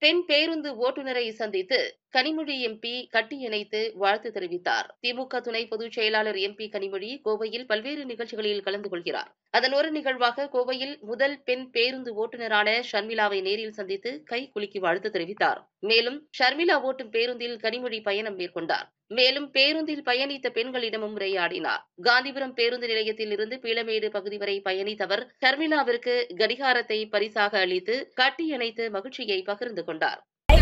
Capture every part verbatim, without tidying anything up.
பெண் பேருந்து ஓட்டுநரை சந்தித்து கனிமொழி எம்பி கட்டியணைத்து வாழ்த்து தெரிவித்தார். திமுக துணை பொதுச் செயலாளர் எம்பி கனிமொழி கோவையில் பல்வேறு நிகழ்ச்சிகளில் கலந்து கொள்கிறார். அதன் ஒரு நிகழ்வாக கோவையில் முதல் பெண் பேருந்து ஓட்டுநரான ஷர்மிளாவை நேரில் சந்தித்து கை குலுக்கி வாழ்த்து தெரிவித்தார். மேலும் ஷர்மிளா ஓட்டும் பேருந்தில் கனிமொழி பயணம் மேற்கொண்டார். மேலும் பேருந்தில் பயணித்த பெண்களிடமும் உரையாடினார். காந்திபுரம் பேருந்து நிலையத்தில் இருந்து பீளமேடு பகுதி வரை பயணித்த அவர் ஷர்மிளாவிற்கு கடிகாரத்தை பரிசாக அளித்து கட்டியணைத்து மகிழ்ச்சியை பகிர்ந்து கொண்டார்.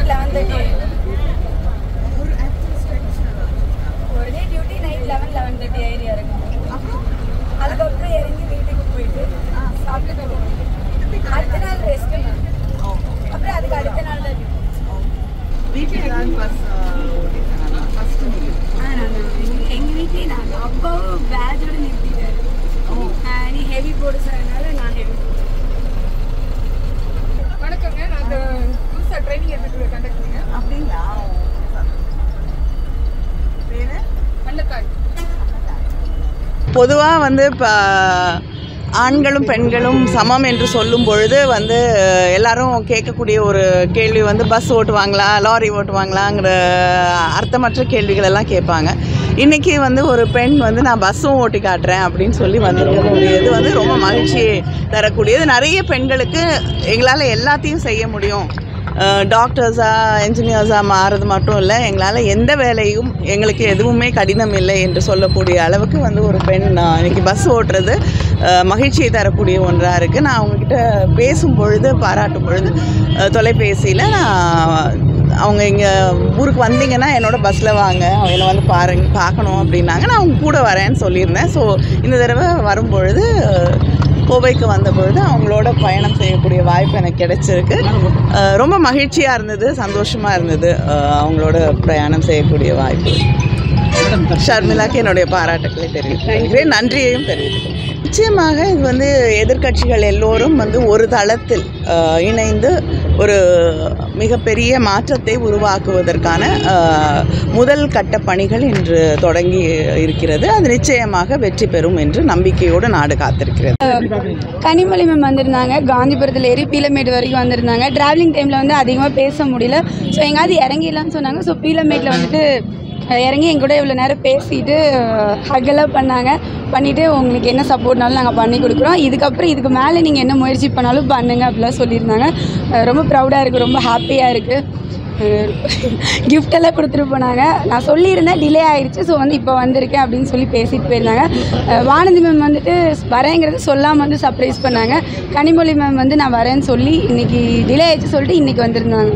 எங்க வீட்லயே நாங்க அப்பாவும் பேட்சோட நிறுத்திட்டாரு. நீ ஹெவி போடு சார்னால நான் ஹெவி வணக்கங்க. நான் புதுசாக ட்ரைனிங் எடுத்துட்டு கண்டக்டருங்க. அப்படிங்களா? பொதுவாக வந்து இப்போ ஆண்களும் பெண்களும் சமம் என்று சொல்லும் பொழுது வந்து எல்லாரும் கேட்கக்கூடிய ஒரு கேள்வி வந்து பஸ் ஓட்டுவாங்களா, லாரி ஓட்டுவாங்களாங்கிற அர்த்தமற்ற கேள்விகள் எல்லாம் கேட்பாங்க. இன்றைக்கி வந்து ஒரு பெண் வந்து நான் பஸ்ஸும் ஓட்டி காட்டுறேன் அப்படின்னு சொல்லி வந்திருக்கக்கூடியது வந்து ரொம்ப மகிழ்ச்சி தரக்கூடியது. நிறைய பெண்களுக்கு எங்களால் எல்லாத்தையும் செய்ய முடியும், டாக்டர்ஸாக என்ஜினியர்ஸாக மாறுறது மட்டும் இல்லை, எங்களால் எந்த வேலையும் எங்களுக்கு எதுவுமே கடினம் இல்லை என்று சொல்லக்கூடிய அளவுக்கு வந்து ஒரு பெண் இன்றைக்கி பஸ் ஓட்டுறது மகிழ்ச்சியை தரக்கூடிய ஒன்றாக இருக்குது. நான் அவங்கக்கிட்ட பேசும் பொழுது பாராட்டும் பொழுது தொலைபேசியில் நான் அவங்க இங்கே ஊருக்கு வந்தீங்கன்னா என்னோடய பஸ்ஸில் வாங்க, என்னை வந்து பாருங்க பார்க்கணும் அப்படின்னாங்க. நான் அவங்க கூட வரேன்னு சொல்லியிருந்தேன். ஸோ இந்த தடவை வரும்பொழுது கோவைக்கு வந்த பொழுது அவங்களோட பயணம் செய்யக்கூடிய வாய்ப்பு எனக்கு கிடைச்சிருக்கு. ரொம்ப மகிழ்ச்சியாக இருந்தது, சந்தோஷமாக இருந்தது அவங்களோட பிரயாணம் செய்யக்கூடிய வாய்ப்பு. ஷர்மிளாக்கு என்னுடைய பாராட்டுக்களை தெரிவித்துக்கிறேன், நன்றியையும் தெரிவித்துக்கிறேன். நிச்சயமாக இது வந்து எதிர்க்கட்சிகள் எல்லோரும் வந்து ஒரு தளத்தில் இணைந்து ஒரு மிகப்பெரிய மாற்றத்தை உருவாக்குவதற்கான முதல் கட்ட பணிகள் இன்று தொடங்கி இருக்கிறது. அது நிச்சயமாக வெற்றி பெறும் என்று நம்பிக்கையோடு நாடு காத்திருக்கிறது. கனிமொழி மேம் வந்திருந்தாங்க, காந்திபுரத்தில் ஏறி பீளமேடு வரைக்கும் வந்திருந்தாங்க. டிராவலிங் டைமில் வந்து அதிகமாக பேச முடியல. ஸோ எங்காவது இறங்கிடலான்னு சொன்னாங்க. ஸோ பீளமேட்டில் வந்துட்டு இறங்கி எங்க கூட இவ்வளோ நேரம் பேசிட்டு ஹக்கெல்லாம் பண்ணாங்க. பண்ணிவிட்டு உங்களுக்கு என்ன சப்போர்ட்னாலும் நாங்கள் பண்ணி கொடுக்குறோம், இதுக்கப்புறம் இதுக்கு மேலே நீங்கள் என்ன முயற்சி பண்ணாலும் பண்ணுங்க அப்படிலாம் சொல்லியிருந்தாங்க. ரொம்ப ப்ரௌடாக இருக்குது, ரொம்ப ஹாப்பியாக இருக்குது. கிஃப்டெல்லாம் கொடுத்துட்டு போனாங்க. நான் சொல்லியிருந்தேன் டிலே ஆகிடுச்சு, ஸோ வந்து இப்போ வந்திருக்கேன் அப்படின்னு சொல்லி பேசிட்டு போயிருந்தாங்க. வானதி மேம் வந்துட்டு வரேங்கிறது சொல்லாமல் வந்து சர்ப்ரைஸ் பண்ணாங்க. கனிமொழி மேம் வந்து நான் வரேன்னு சொல்லி இன்றைக்கி டிலே ஆகிடுச்சு சொல்லிட்டு இன்றைக்கி வந்திருந்தாங்க.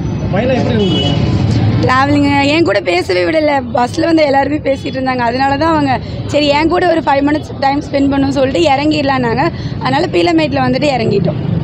ட்ராவலிங் என் கூட பேசவே விடலை, பஸ்ஸில் வந்து எல்லாருமே பேசிகிட்டு இருந்தாங்க. அதனால தான் அவங்க சரி என் கூட ஒரு ஃபைவ் மினிட்ஸ் டைம் ஸ்பெண்ட் பண்ணணும்னு சொல்லிட்டு இறங்கிடலான்னாங்க. அதனால் பீளமேட்டில் வந்துட்டு இறங்கிட்டோம்.